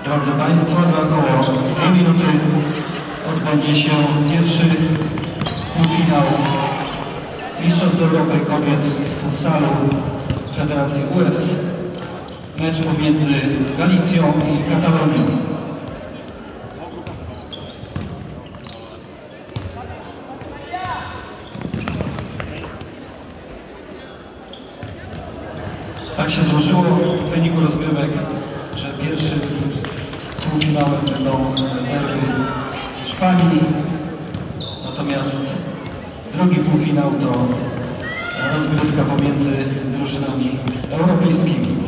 Drodzy Państwo, za około 2 minuty odbędzie się pierwszy półfinał Mistrzostw Europy Kobiet w futsalu Federacji US. Mecz pomiędzy Galicją i Katalonią. Tak się złożyło w wyniku rozgrywek, że pierwszym półfinałem będą derby Hiszpanii, natomiast drugi półfinał to rozgrywka pomiędzy drużynami europejskimi.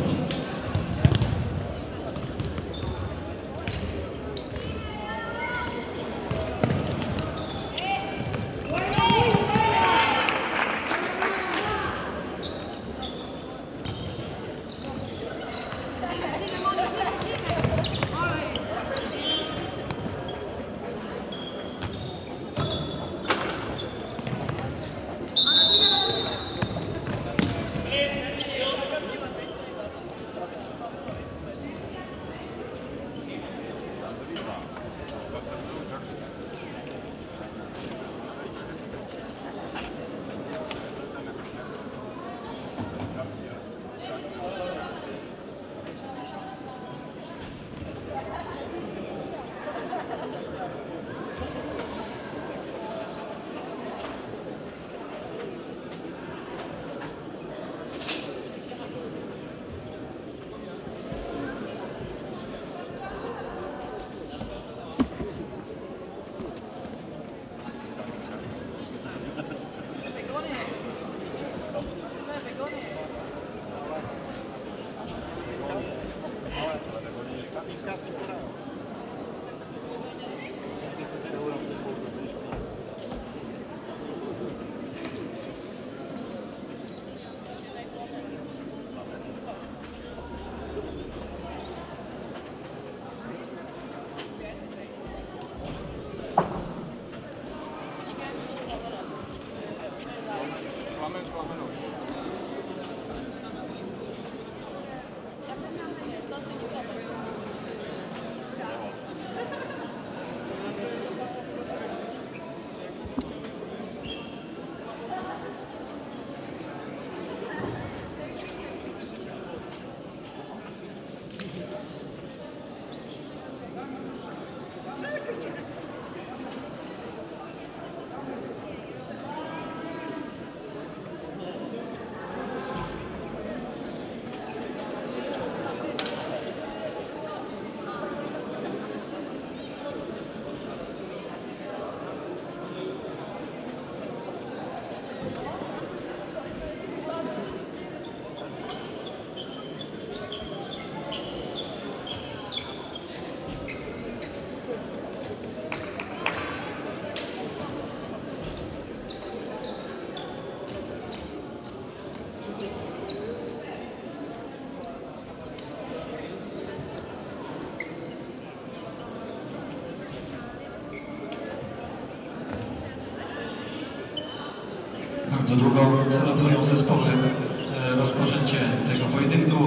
Bardzo długo celotują zespoły rozpoczęcie tego pojedynku,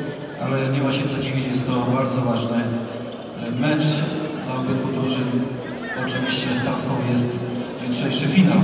ale nie ma się co dziwić, jest to bardzo ważny mecz dla obydwu drużyn. Oczywiście stawką jest jutrzejszy finał.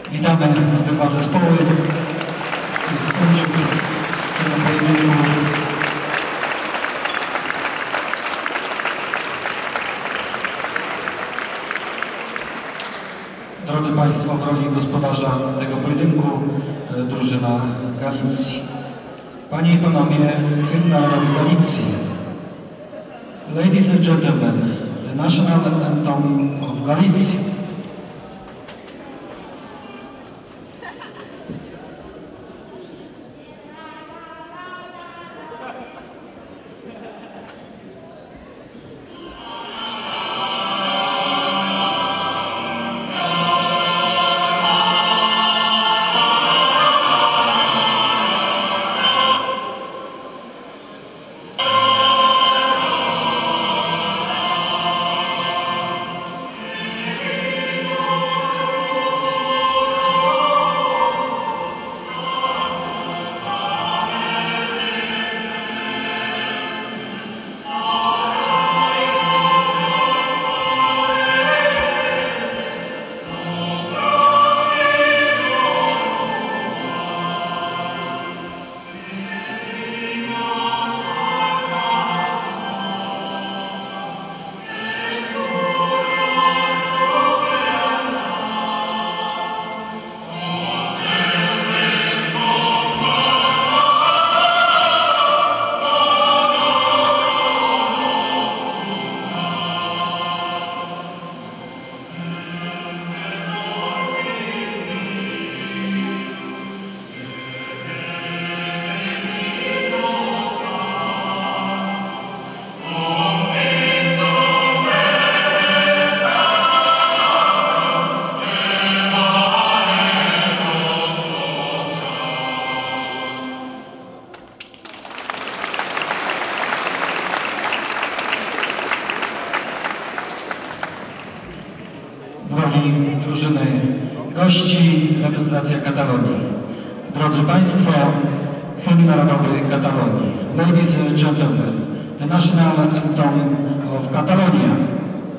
Witamy obydwa zespoły i sędziów tego pojedynku. Drodzy Państwo, w roli gospodarza tego pojedynku drużyna Galicji. Panie i Panowie, hymn narodowy Galicji. Ladies and gentlemen, the national anthem of Galicji. W roli drużyny gości reprezentacja Katalonii. Drodzy Państwo, hymn narodowy Katalonii. Ladies and gentlemen, the national anthem of Catalonia.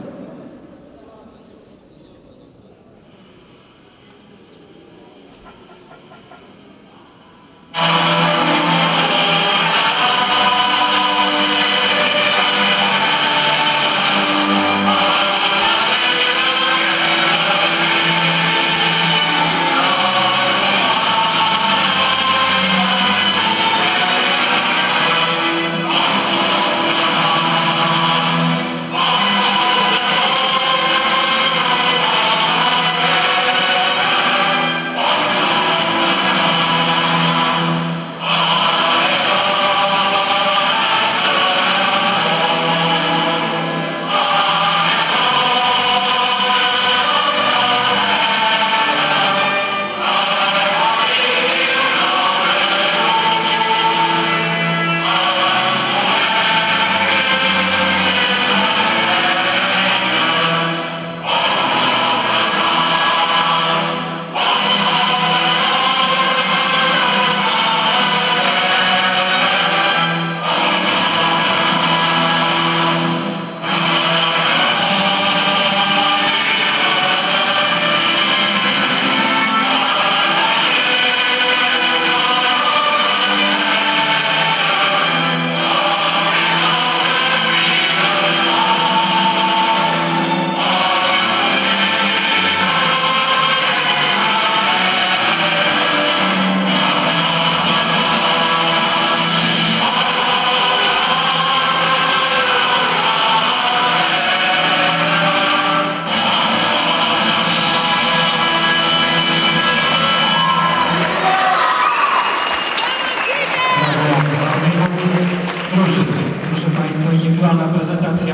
Proszę Państwa, indywidualna prezentacja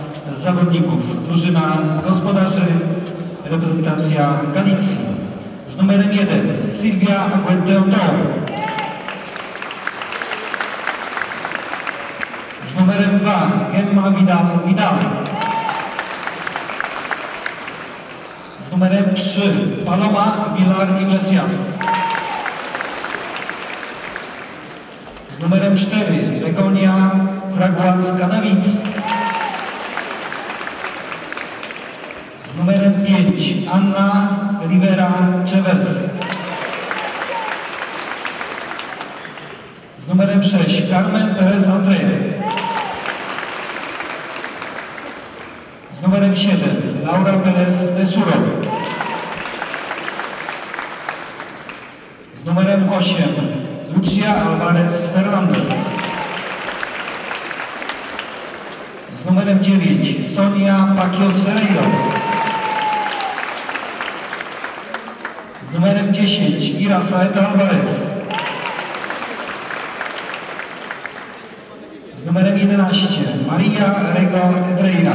zawodników. Drużyna gospodarzy, reprezentacja Galicji. Z numerem 1 Silvia Aguenteotor. Z numerem 2 Gemma Vidal. Z numerem 3 Paloma Villar Iglesias. Z numerem 4 Begonia Fraguas Canavid. Z numerem 5 Anna Rivera Chavez. Z numerem 6 Carmen Perez Andrea. Z numerem 7 Laura Perez de Suro. Z numerem 8 Lucia Alvarez Fernandez. Z numerem 9 Sonia Paquios Ferreiro. Z numerem 10 Ira Saeta Alvarez. Z numerem 11 Maria Rego Edreira.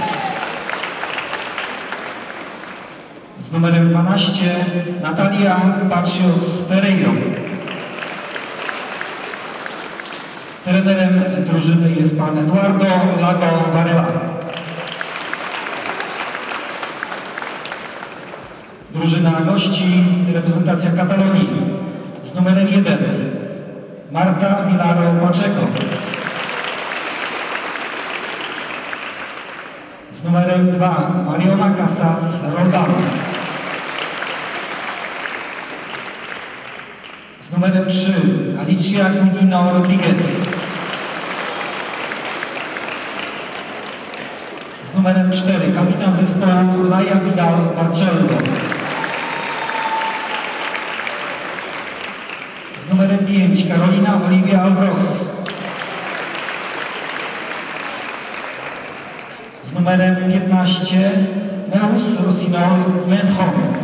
Z numerem 12 Natalia Pacios Ferreiro. Trenerem drużyny jest pan Eduardo Lago Varela. Drużyna gości, reprezentacja Katalonii. Z numerem 1 Marta Vilaro Pacheco. Z numerem 2 Mariona Casas Roldán. Z numerem 3 Alicia Gudino Rodriguez. Z numerem 4 kapitan zespołu Laia Vidal Barcello. Z numerem 5 Carolina Olivia Albros. Z numerem 15 Neus Rosinol Menhom.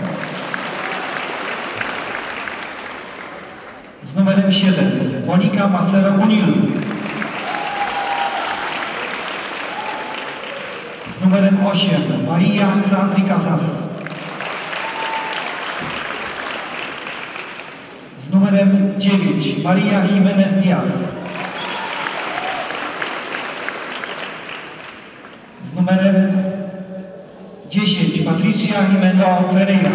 Z numerem 7 Monika Macero Munil. Z numerem 8 Maria Alexandri Casas. Z numerem 9 Maria Jimenez Diaz. Z numerem 10 Patricia Jimeno Ferreira.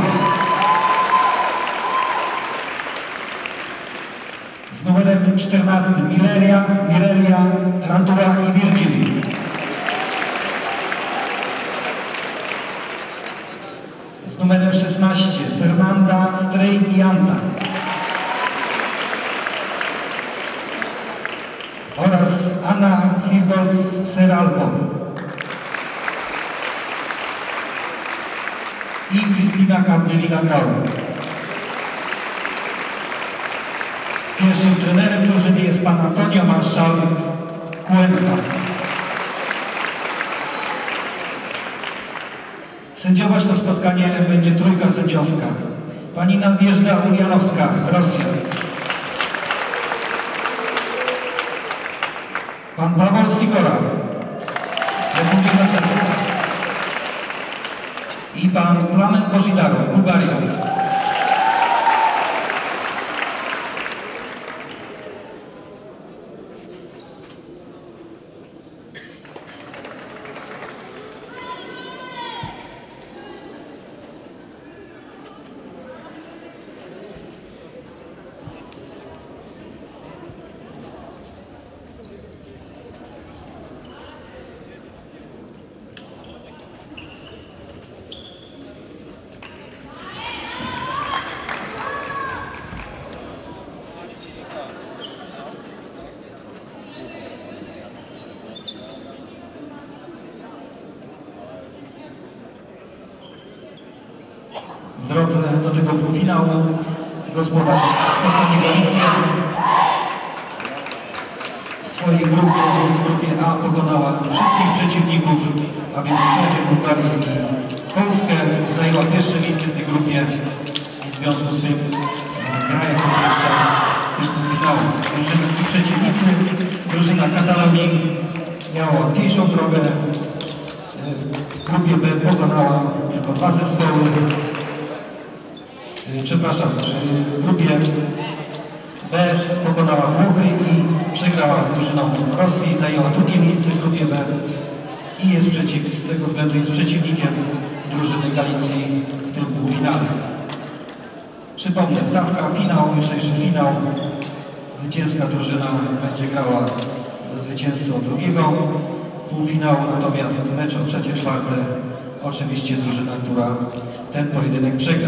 Z numerem 14 Mirelia Randura i Virgili. Z numerem 16 Fernanda Strejgianta. Oraz Anna Figols Seralbo i Cristina Capdevila-Grau. Pierwszym trenerem drużyny jest pan Antonio Marszal Cuenca. Sędziować to spotkanie będzie trójka sędziowska. Pani Nadjeżda Uljanowska, Rosja. Pan Paweł Sigora, Republika Czeska. I pan Plamen Božidarow, Bułgaria. W drodze do tego półfinału gospodarz spotkanie Galicja w swojej grupie, więc w grupie A pokonała wszystkich przeciwników, a więc Czechy, Bułgarię i Polskę. Zajęła pierwsze miejsce w tej grupie i w związku z tym gra jako pierwsza w tym półfinału. Drużyny i przeciwnicy, drużyna Katalonii miała łatwiejszą drogę. W grupie B pokonała tylko 2 zespoły. Przepraszam, w grupie B pokonała Włochy i przegrała z drużyną Rosji, zajęła drugie miejsce w grupie B i jest z tego względu jest przeciwnikiem drużyny Galicji w tym półfinale. Przypomnę, stawka, finał, jutrzejszy finał. Zwycięska drużyna będzie grała ze zwycięzcą drugiego półfinału, natomiast mecz o 3., 4. oczywiście drużyna, która ten pojedynek przegra.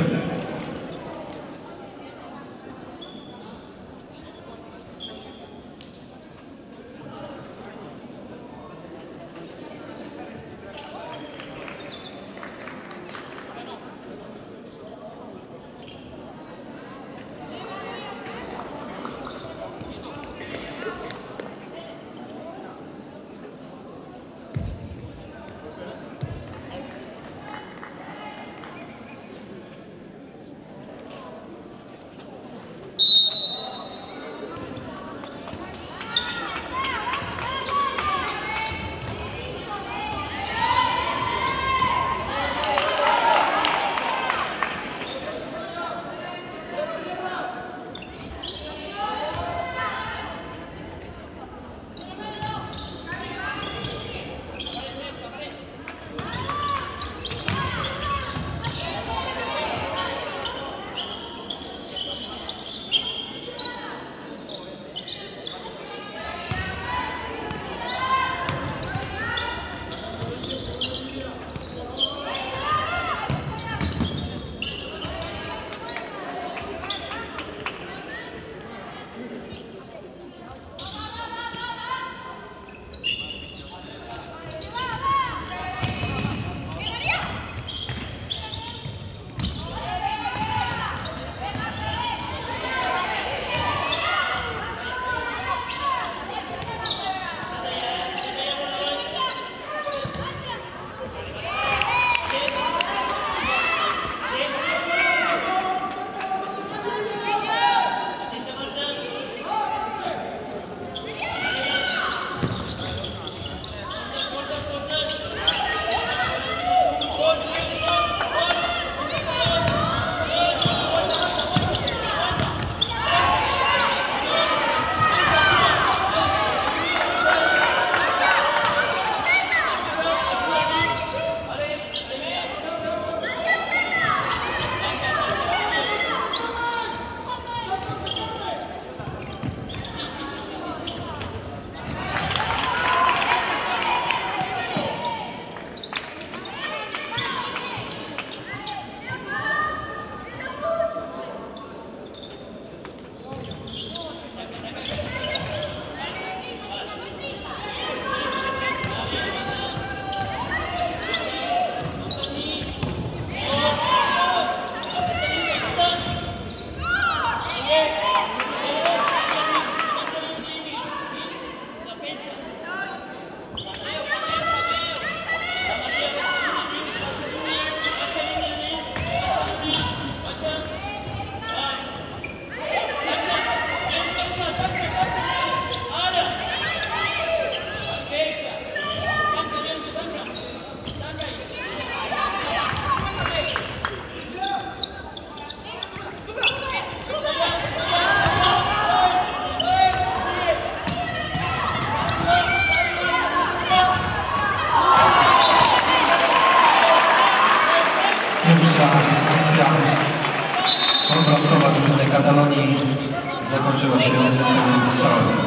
Kontratowa drużyny Katalonii zakończyła się celnym strzałem.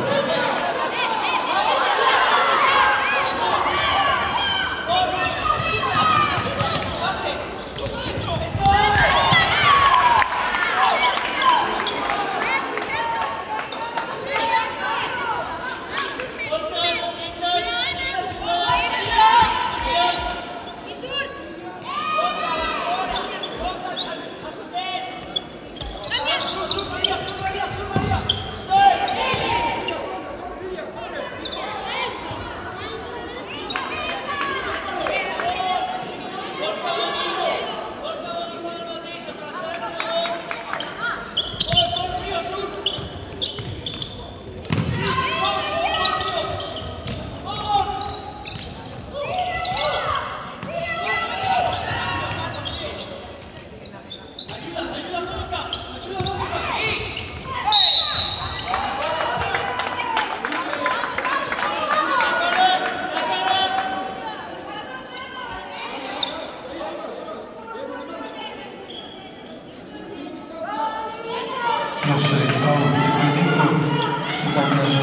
Proszę, w tym pojedynku przypomnę, że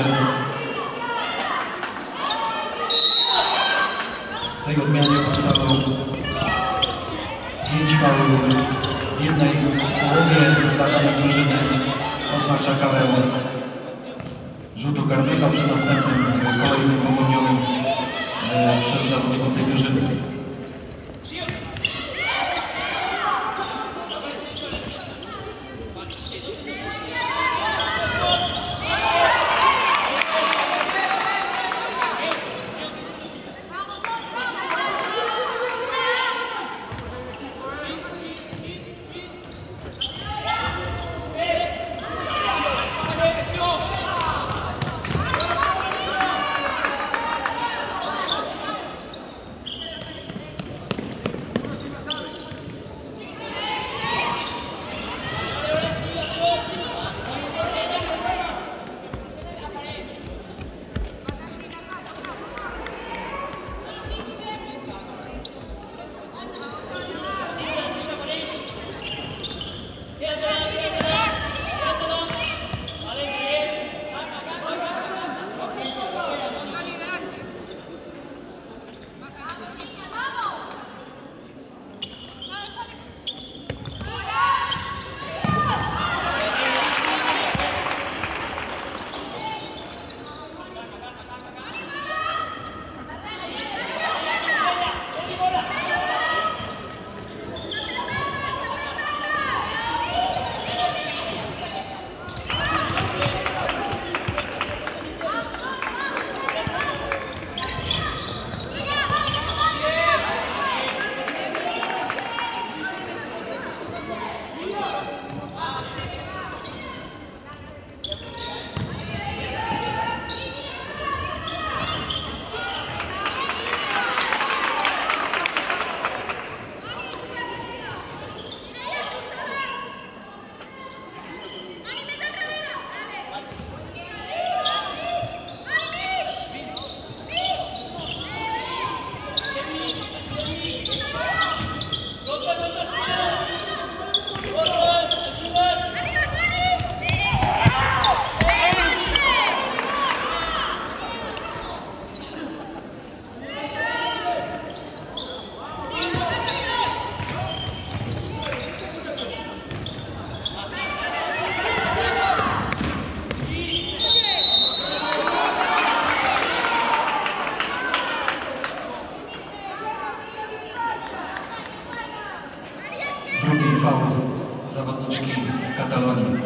w tej odmianie podstawowej faul w jednej połowie dla danej drużyny oznacza karę rzutu karnego przy następnym kolejnym popełnionym przez zawodników tej drużyny. Drugi faul zawodniczki z Katalonii.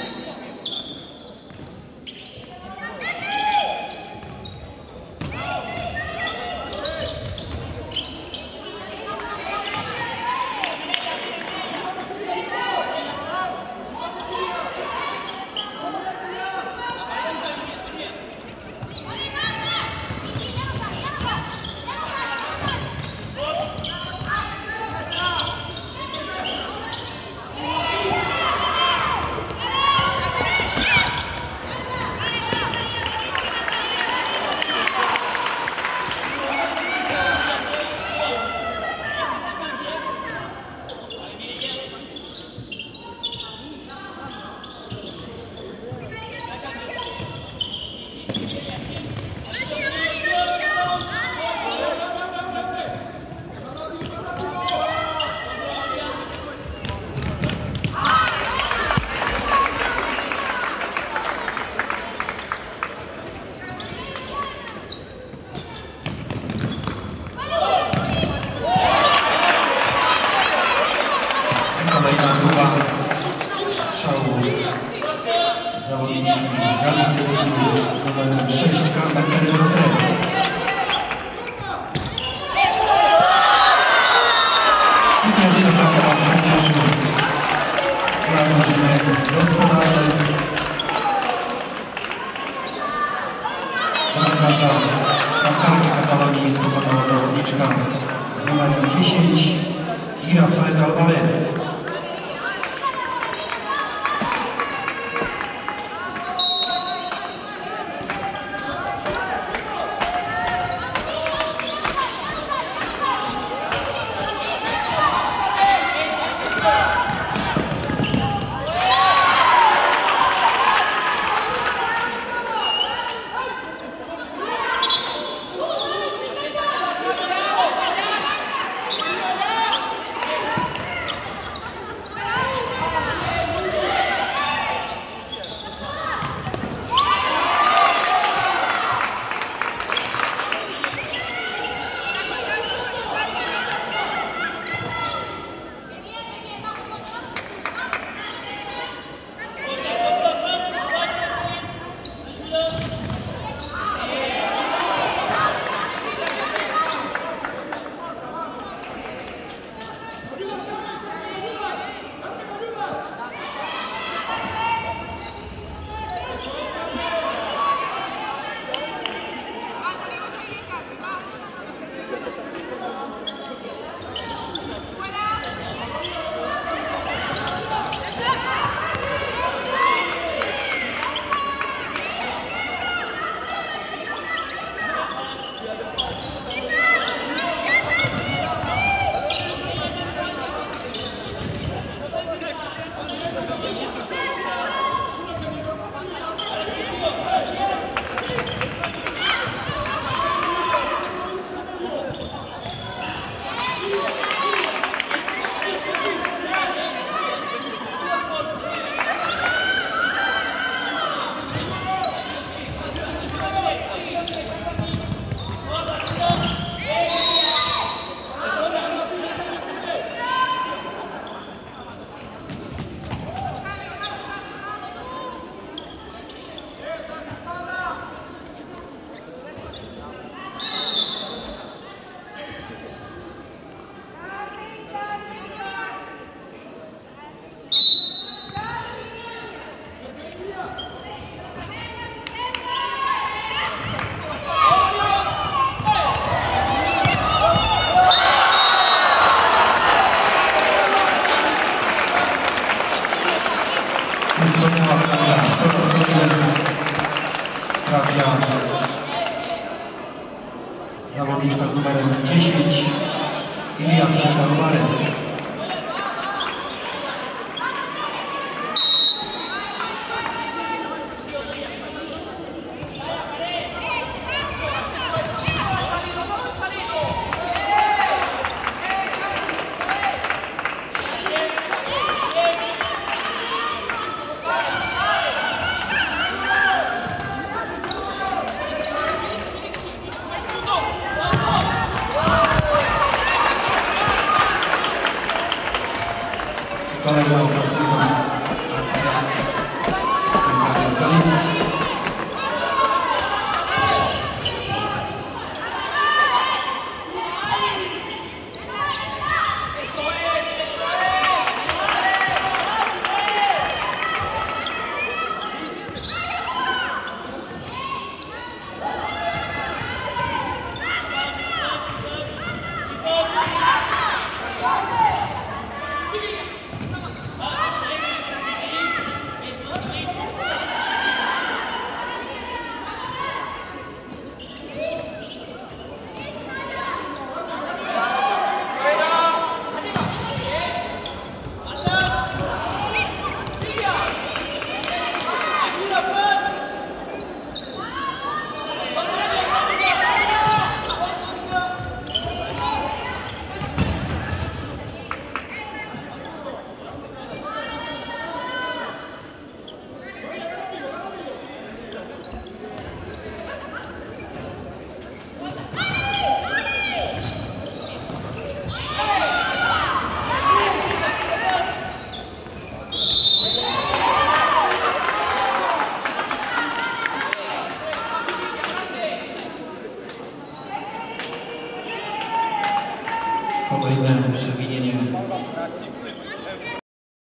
Kolejna próba strzału zawodniczki Galicji z numerem 6 Karla Terezotero. I pierwsza bramka w meczu dla drużyny gospodarzy. Bramkarza Katalonii pokonała zawodniczka z numerem 10 Irasolet Alvarez. dopływa trafia, po raz kolejny trafia zawodniczka z numerem 10, Iliasa Alvarez. Kolejna ofensywna akcja z Galicji. Kolejne przewinienie